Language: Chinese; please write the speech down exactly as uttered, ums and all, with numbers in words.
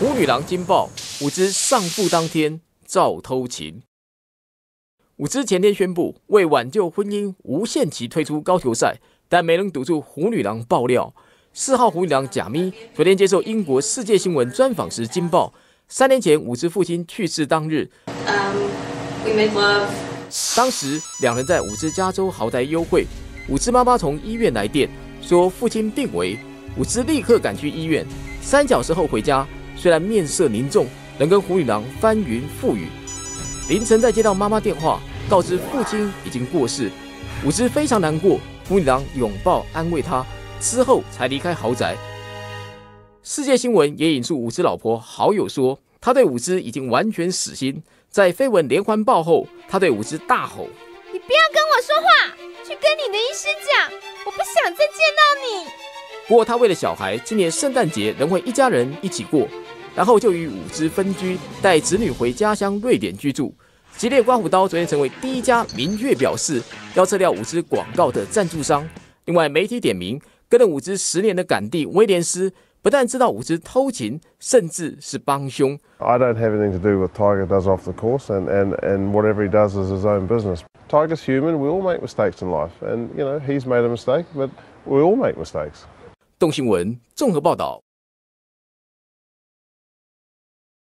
虎女郎惊爆，伍兹上父当天照偷情。伍兹前天宣布为挽救婚姻，无限期退出高球赛，但没能堵住虎女郎爆料。四号虎女郎贾咪昨天接受英国世界新闻专访时惊爆，三年前伍兹父亲去世当日， Um, we made love. 当时两人在伍兹加州豪宅幽会，伍兹妈妈从医院来电说父亲病危，伍兹立刻赶去医院，三小时后回家。虽然面色凝重，能跟虎女郎翻云覆雨。凌晨再接到妈妈电话，告知父亲已经过世，伍兹非常难过，虎女郎拥抱安慰他，之后才离开豪宅。世界新闻也引述伍兹老婆好友说，他对伍兹已经完全死心。在绯闻连环爆后，他对伍兹大吼：“ 你不要跟我说话，去跟你的医师讲，我不想再见到你。” 不过他为了小孩，今年圣诞节仍会一家人一起过，然后就与伍兹分居，带子女回家乡瑞典居住。吉列刮胡刀昨天成为第一家明确表示要撤掉伍兹广告的赞助商。另外，媒体点名跟了伍兹十年的杆弟威廉斯，不但知道伍兹偷情，甚至是帮凶。 I don't have anything to do with Tiger does off the course, and, and, and whatever he does is his own business. Tiger's human. We all make mistakes in life, and you know he's made a mistake, but we all make mistakes. 动新闻综合报道。